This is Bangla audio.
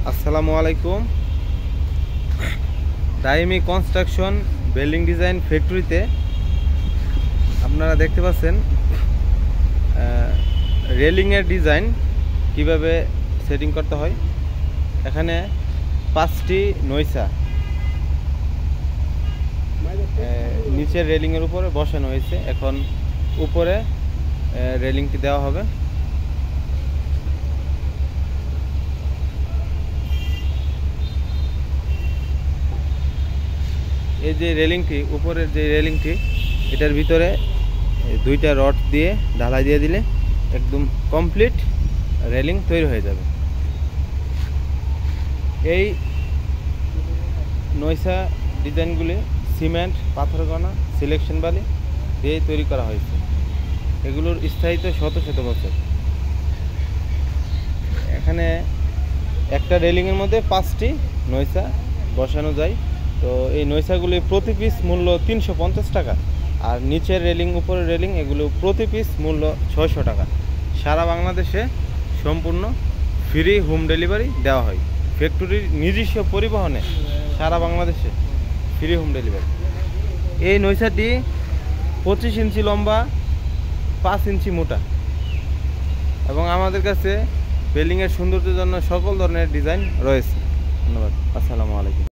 আসসালামু আলাইকুম। দাইমি কনস্ট্রাকশন বিল্ডিং ডিজাইন ফ্যাক্টরিতে আপনারা দেখতে পাচ্ছেন রেলিংয়ের ডিজাইন কিভাবে সেটিং করতে হয়। এখানে 5টি নইসা নিচের রেলিংয়ের উপরে বসানো হয়েছে। এখন উপরে রেলিংটি দেওয়া হবে। এই যে রেলিংটি, উপরের যে রেলিংটি, এটার ভিতরে 2টা রড দিয়ে ঢালাই দিয়ে দিলে একদম কমপ্লিট রেলিং তৈরি হয়ে যাবে। এই নইসা ডিজাইনগুলি সিমেন্ট, পাথরকণা, সিলেকশন বালি দিয়ে তৈরি করা হয়েছে। এগুলোর স্থায়িত্ব শত শত বছর। এখানে একটা রেলিংয়ের মধ্যে 5টি নইসা বসানো যায়। তো এই নইসাগুলি প্রতি পিস মূল্য 350 টাকা, আর নিচের রেলিং, উপরের রেলিং, এগুলো প্রতি পিস মূল্য 600 টাকা। সারা বাংলাদেশে সম্পূর্ণ ফ্রি হোম ডেলিভারি দেওয়া হয়। ফ্যাক্টরির নিজস্ব পরিবহনে সারা বাংলাদেশে ফ্রি হোম ডেলিভারি। এই নইসাটি 25 ইঞ্চি লম্বা, 5 ইঞ্চি মোটা, এবং আমাদের কাছে বিল্ডিংয়ের সৌন্দর্যের জন্য সকল ধরনের ডিজাইন রয়েছে। ধন্যবাদ। আসসালামু আলাইকুম।